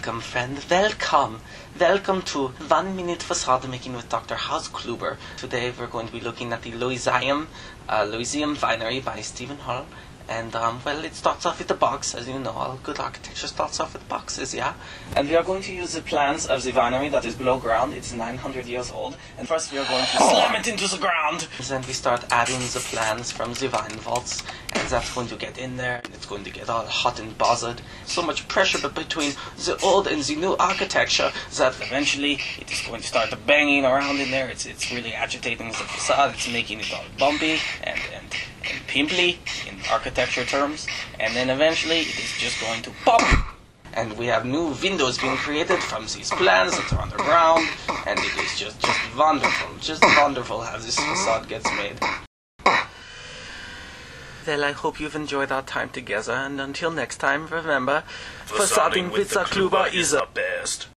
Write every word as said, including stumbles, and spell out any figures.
Welcome, friend. Welcome. Welcome to One Minute Facade Making with Doctor Haus Kluber. Today we're going to be looking at the Loisium, uh, Loisium Winery by Steven Holl. And, um, well, it starts off with the box. As you know, all good architecture starts off with boxes, yeah? And we are going to use the plans of the winery that is below ground. It's nine hundred years old. And first we are going to slam it into the ground. And then we start adding the plans from the wine vaults. And that's going to get in there. It's going to get all hot and bothered. So much pressure between the old and the new architecture that eventually it is going to start banging around in there. It's, it's really agitating the facade. It's making it all bumpy and, and, and pimply in architecture terms, and then eventually it is just going to pop, and we have new windows being created from these plans that are underground, and it is just just wonderful, just wonderful how this facade gets made. Well, I hope you've enjoyed our time together, and until next time, remember, facading with the Kluber is the best.